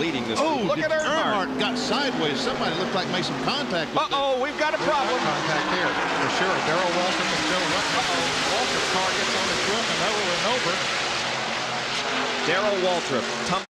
leading this. Oh, look at Earnhardt got sideways. Somebody looked like made some contact with we've got a problem. Contact here for sure. Darrel Waltrip and Joe Rutten. Waltrip car gets on his roof and over and over. Darrel Waltrip.